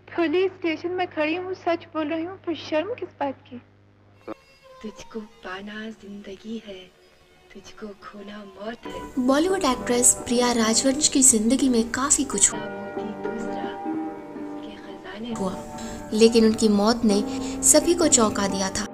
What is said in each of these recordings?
Police station में खड़ी हूँ, सच बोल रही हूँ, पर शर्म किस बात की? तुझको पाना जिंदगी है, तुझको खोना मौत है। बॉलीवुड एक्ट्रेस प्रिया राजवंश की जिंदगी में काफी कुछ हुआ, लेकिन उनकी मौत ने सभी को चौंका दिया था।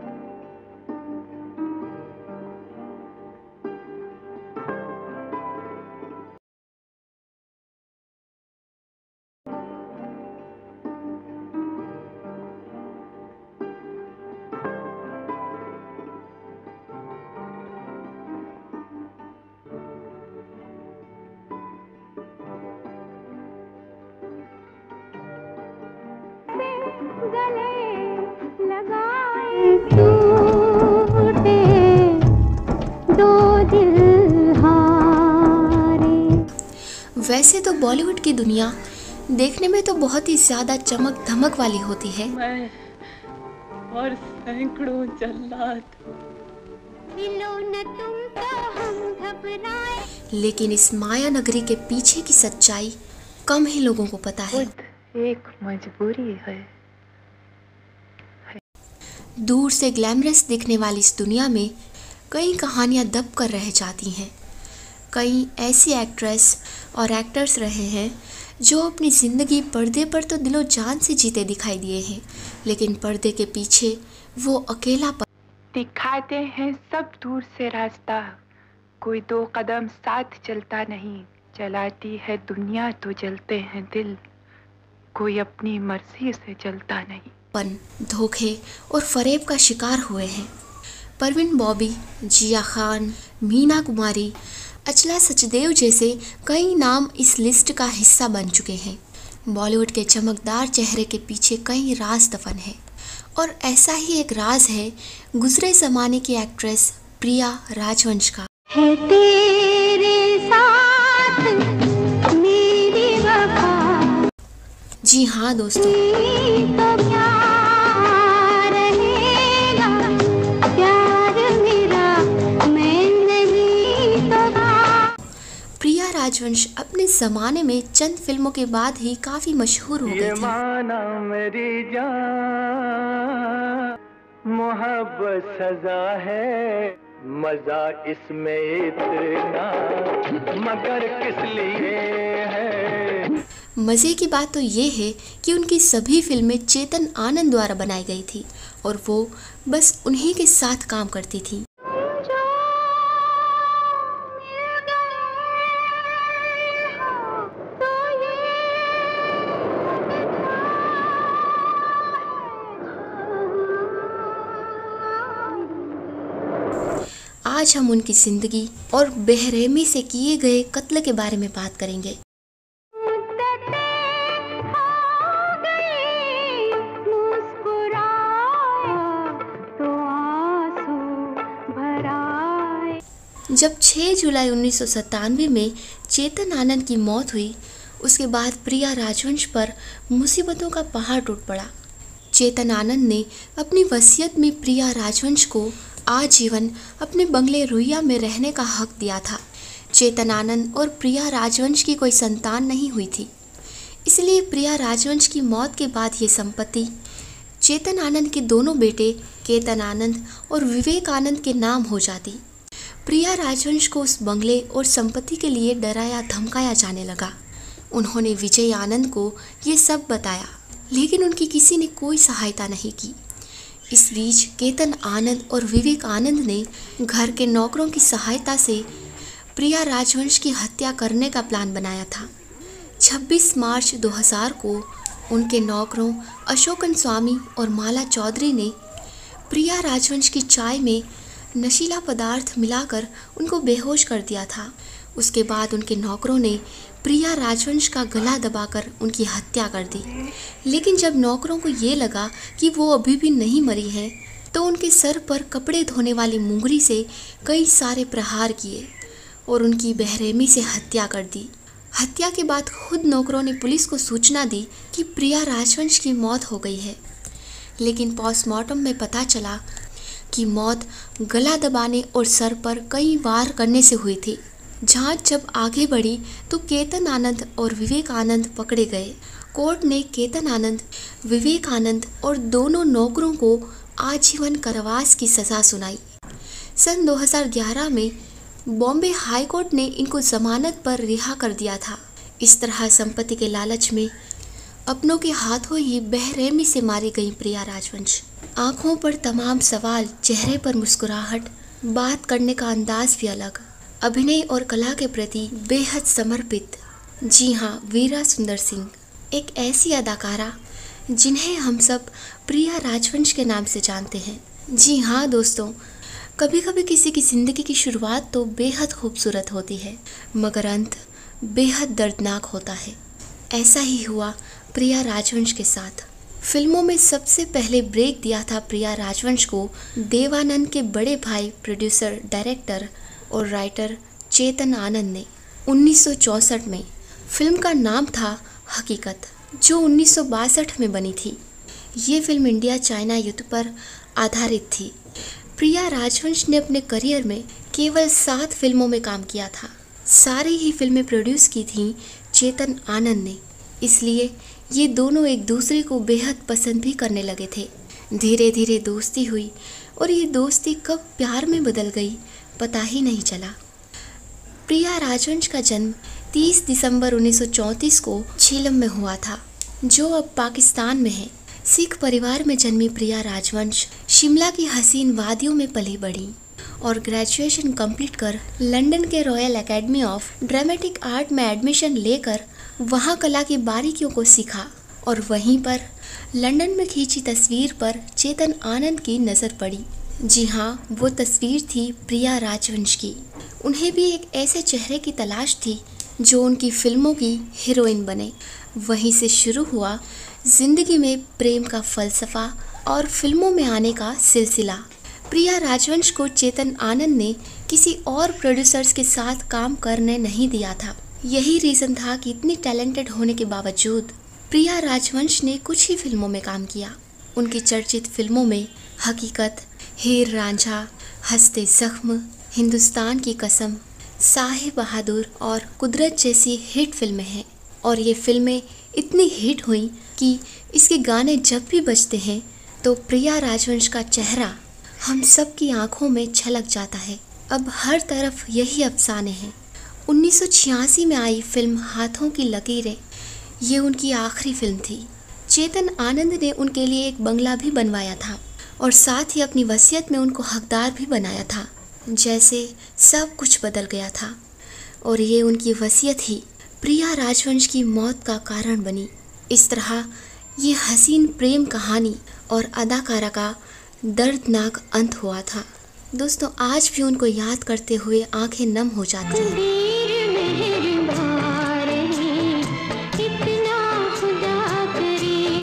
वैसे तो बॉलीवुड की दुनिया देखने में तो बहुत ही ज्यादा चमक धमक वाली होती है, मैं और सैकड़ों जल्लाद, लेकिन इस माया नगरी के पीछे की सच्चाई कम ही लोगों को पता है। एक मजबूरी है। दूर से ग्लैमरस दिखने वाली इस दुनिया में कई कहानियां दब कर रह जाती हैं। कई ऐसी एक्ट्रेस और एक्टर्स रहे हैं जो अपनी ज़िंदगी पर्दे पर तो दिलो जान से जीते दिखाई दिए हैं, लेकिन पर्दे के पीछे वो अकेलापन दिखाते हैं सब दूर से रास्ता, कोई 2 कदम साथ चलता नहीं, चलाती है दुनिया तो जलते हैं दिल, कोई अपनी मर्जी से चलता नहीं। धोखे और फरेब का शिकार हुए हैं। परवीन बॉबी, जिया खान, मीना कुमारी, अचला सचदेव जैसे कई नाम इस लिस्ट का हिस्सा बन चुके हैं। बॉलीवुड के चमकदार चेहरे के पीछे कई राज दफन है, और ऐसा ही एक राज है गुजरे जमाने की एक्ट्रेस प्रिया राजवंश का। है तेरे साथ मेरी वफा। जी हाँ दोस्तों, तो क्या रहेगा प्यार मेरा, मैं नहीं तो। प्रिया राजवंश अपने जमाने में चंद फिल्मों के बाद ही काफी मशहूर हो गई थी। माना मेरी जान, मोहब्बत सजा है, मजा इसमें इतना, मगर किस लिए है। मज़े की बात तो ये है कि उनकी सभी फिल्में चेतन आनंद द्वारा बनाई गई थी और वो बस उन्हीं के साथ काम करती थी। आज हम उनकी जिंदगी और बेरहमी से किए गए कत्ल के बारे में बात करेंगे। जब 6 जुलाई 1997 में चेतन आनंद की मौत हुई, उसके बाद प्रिया राजवंश पर मुसीबतों का पहाड़ टूट पड़ा। चेतन आनंद ने अपनी वसीयत में प्रिया राजवंश को आजीवन अपने बंगले रुइया में रहने का हक दिया था। चेतन आनंद और प्रिया राजवंश की कोई संतान नहीं हुई थी, इसलिए प्रिया राजवंश की मौत के बाद ये संपत्ति चेतन आनंद के दोनों बेटे केतन आनंद और विवेक आनंद के नाम हो जाती। प्रिया राजवंश को उस बंगले और संपत्ति के लिए डराया धमकाया जाने लगा। उन्होंने विजय आनंद को ये सब बताया, लेकिन उनकी किसी ने कोई सहायता नहीं की। इस बीच केतन आनंद और विवेक आनंद ने घर के नौकरों की सहायता से प्रिया राजवंश की हत्या करने का प्लान बनाया था। 26 मार्च 2000 को उनके नौकरों अशोकन स्वामी और माला चौधरी ने प्रिया राजवंश की चाय में नशीला पदार्थ मिलाकर उनको बेहोश कर दिया था। उसके बाद उनके नौकरों ने प्रिया राजवंश का गला दबाकर उनकी हत्या कर दी, लेकिन जब नौकरों को ये लगा कि वो अभी भी नहीं मरी हैं, तो उनके सर पर कपड़े धोने वाली मुंगरी से कई सारे प्रहार किए और उनकी बेरहमी से हत्या कर दी। हत्या के बाद खुद नौकरों ने पुलिस को सूचना दी कि प्रिया राजवंश की मौत हो गई है, लेकिन पोस्टमार्टम में पता चला कि मौत गला दबाने और सर पर कई वार करने से हुई थी। जांच जब आगे बढ़ी तो केतन आनंद और विवेक आनंद पकड़े गए। कोर्ट ने केतन आनंद, विवेकानंद और दोनों नौकरों को आजीवन कारावास की सज़ा सुनाई। सन 2011 में बॉम्बे हाई कोर्ट ने इनको जमानत पर रिहा कर दिया था। इस तरह संपत्ति के लालच में अपनों के हाथों ही बेरहमी से मारी गई प्रिया राजवंश। आंखों पर तमाम सवाल, चेहरे पर मुस्कुराहट, बात करने का अंदाज भी अलग, अभिनय और कला के प्रति बेहद समर्पित। जी हाँ, वीरा सुंदर सिंह एक ऐसी अदाकारा जिन्हें हम सब प्रिया राजवंश के नाम से जानते हैं। जी हाँ दोस्तों, कभी कभी किसी की ज़िंदगी की शुरुआत तो बेहद खूबसूरत होती है, मगर अंत बेहद दर्दनाक होता है। ऐसा ही हुआ प्रिया राजवंश के साथ। फिल्मों में सबसे पहले ब्रेक दिया था प्रिया राजवंश को देवानंद के बड़े भाई, प्रोड्यूसर, डायरेक्टर और राइटर चेतन आनंद ने 1964 में। फिल्म का नाम था हकीकत, जो 1962 में बनी थी। ये फिल्म इंडिया चाइना युद्ध पर आधारित थी। प्रिया राजवंश ने अपने करियर में केवल 7 फिल्मों में काम किया था। सारी ही फिल्में प्रोड्यूस की थीं चेतन आनंद ने, इसलिए ये दोनों एक दूसरे को बेहद पसंद भी करने लगे थे। धीरे धीरे दोस्ती हुई और ये दोस्ती कब प्यार में बदल गई पता ही नहीं चला। प्रिया राजवंश का जन्म 30 दिसंबर 1934 को झेलम में हुआ था, जो अब पाकिस्तान में है। सिख परिवार में जन्मी प्रिया राजवंश शिमला की हसीन वादियों में पली बढ़ी और ग्रेजुएशन कंप्लीट कर लंदन के royal academy of dramatic art में एडमिशन लेकर वहां कला की बारीकियों को सीखा और वहीं पर लंदन में खींची तस्वीर पर चेतन आनंद की नज़र पड़ी। जी हाँ, वो तस्वीर थी प्रिया राजवंश की। उन्हें भी एक ऐसे चेहरे की तलाश थी जो उनकी फिल्मों की हीरोइन बने। वहीं से शुरू हुआ जिंदगी में प्रेम का फलसफा और फिल्मों में आने का सिलसिला। प्रिया राजवंश को चेतन आनंद ने किसी और प्रोड्यूसर्स के साथ काम करने नहीं दिया था। यही रीज़न था कि इतनी टैलेंटेड होने के बावजूद प्रिया राजवंश ने कुछ ही फिल्मों में काम किया। उनकी चर्चित फिल्मों में हकीकत, हीर रांझा, हंसते जख्म, हिंदुस्तान की कसम, साहिब बहादुर और कुदरत जैसी हिट फिल्में हैं। और ये फिल्में इतनी हिट हुई कि इसके गाने जब भी बजते हैं तो प्रिया राजवंश का चेहरा हम सब की आंखों में छलक जाता है। अब हर तरफ यही अफसाने हैं। 1986 में आई फिल्म हाथों की लकीरें, ये उनकी आखिरी फिल्म थी। चेतन आनंद ने उनके लिए एक बंगला भी बनवाया था और साथ ही अपनी वसीयत में उनको हकदार भी बनाया था। जैसे सब कुछ बदल गया था और ये उनकी वसीयत ही प्रिया राजवंश की मौत का कारण बनी। इस तरह ये हसीन प्रेम कहानी और अदाकारा का दर्दनाक अंत हुआ था। दोस्तों, आज भी उनको याद करते हुए आंखें नम हो जाती हैं।